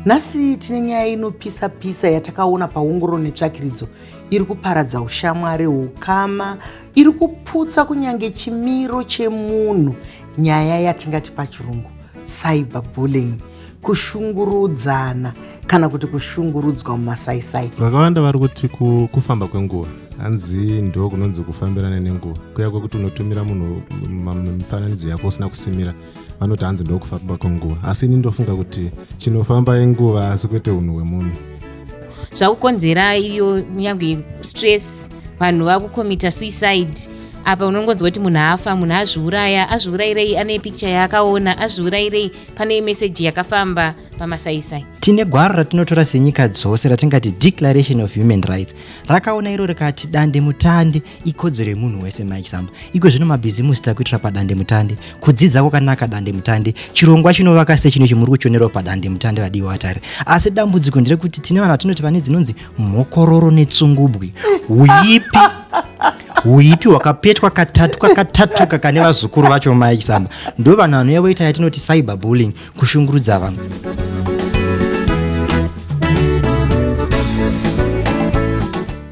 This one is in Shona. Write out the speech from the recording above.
Nhasi tine nyaya inopisa yatakaona paunguro netsvakiridzo iri kuparadza ushamwari, ukama, iri kuputsa kunyange chimiro chemunhu, nyaya yatingati pachirungu cyberbullying, kushungurudzana kana kuti kushungurudzwa mumasaisai. Vakawanda vari kuti kufamba kwenguva hanzi ndo kunonzi kufambirana nenguva, kuya kwekuti unotumira munhu mifananidzo yako usina kusimira vanoti hanzi ndo kufamba kwenguva, asi ini ndofunga kuti chinofamba yenguva asi kwete unhu hwemunhu. Zvakukonzera iyo nyangwe stress, vanhu vakukomita suicide. Apa unongonzwa kuti munhu afa, munhu azviurayirei ane picture yaakaona, azviurayirei pane message yakafamba pamasaisai. Tine gwara ratinotora senyika dzose ratingati Declaration of Human Rights. Rakaona iro rikati dande mutande ikodzero yemunhu wese. Mai Chisamba, iko zvino mabhizimusi takuitira padande mutande, kudzidza kwakanaka dande mutande, chirongwa chinovaka sechino chimuri kuchionerawo padande mutande vadiwa vatare. Asi dambudziko nderekuti tine vanhu vatinoti vane dzinonzi mhokororo netsungubwi. Uipi wakapetwa kakatatuka kane vazukuru vacho. Mai Chisamba, ndo vanhu vanouya voita yatinoti cyberbullying, kushungurudza vanhu.